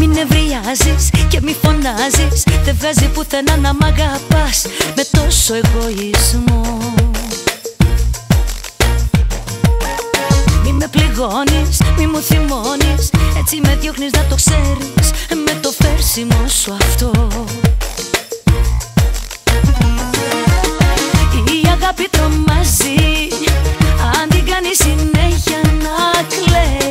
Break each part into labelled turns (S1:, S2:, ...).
S1: Μην νευριάζεις και μη φωνάζεις, δεν βγάζει πουθενά να μ' αγαπάς με τόσο εγωισμό. Μη με πληγώνεις, μη μου θυμώνεις, έτσι με διώχνεις να το ξέρεις, με το φέρσιμο σου αυτό. Η αγάπη τρομάζει, αν την κάνει συνέχεια να κλαίει.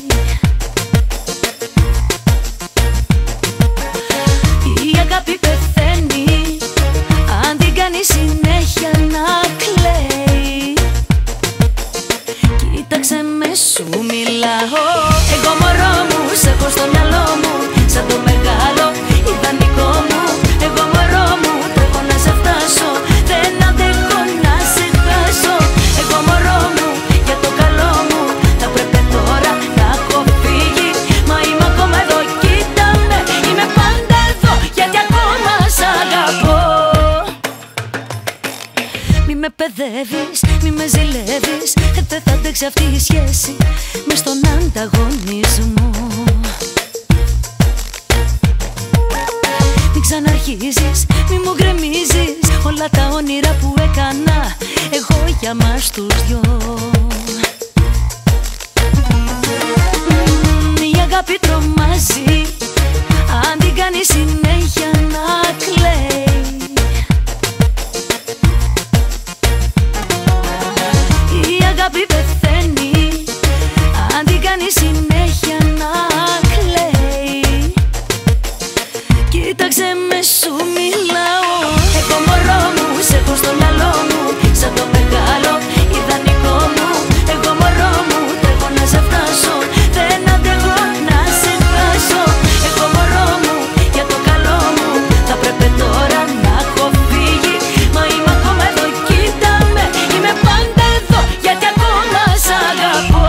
S1: Η αγάπη πεθαίνει, αν την κάνει συνέχεια να κλαίει. Κοίταξε με, σου μιλάω. Εγώ μωρό μου, σε έχω στο μυαλό μου, σαν το μεγάλο ιδανικό μου. Εγώ μωρό μου, τρέχω να σε φτάσω, δεν αντέχω να σε χάσω. Εγώ μωρό μου, για το καλό μου, θα πρέπει τώρα να έχω φύγει. Μα είμαι ακόμα εδώ, κοίτα με, είμαι πάντα εδώ, γιατί ακόμα σ' αγαπώ. Μη με παιδεύεις, μη με ζηλεύεις, δεν θα αντέξει αυτή η σχέση μες στον ανταγωνισμό. Μην ξαναρχίζεις, μη μου γκρεμίζεις όλα τα όνειρα που έκανα εγώ για μας τους δυο. Η αγάπη τρομάζει, αν την κάνει συνέχεια να κλαίει. Η αγάπη πεθαίνει, αν την κάνει συνέχεια να κλαίει. Κοίταξε με, σου μιλάω. Εγώ μωρό μου, σε έχω στο μυαλό μου, σαν το μεγάλο ιδανικό μου. Εγώ μωρό μου, τρέχω να σε φτάσω, δεν αντέχω να σε χάσω. Εγώ μωρό μου, για το καλό μου, θα πρέπει τώρα να έχω φύγει. Μα είμαι ακόμα εδώ, κοίτα με, είμαι πάντα εδώ, γιατί ακόμα σ' αγαπώ.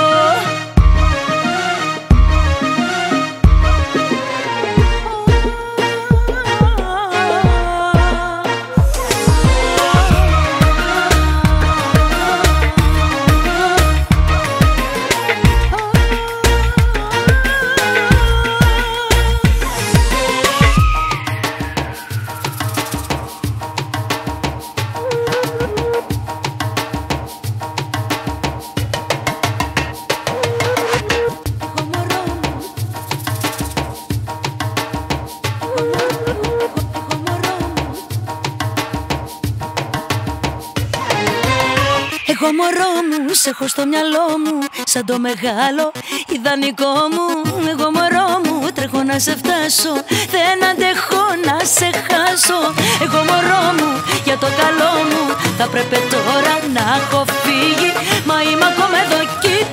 S1: Εγώ μωρό μου, σε έχω στο μυαλό μου, σαν το μεγάλο ιδανικό μου. Εγώ μωρό μου, τρέχω να σε φτάσω, δεν αντέχω να σε χάσω. Εγώ μωρό μου, για το καλό μου, θα πρέπει τώρα να έχω φύγει. Μα είμαι ακόμα εδώ,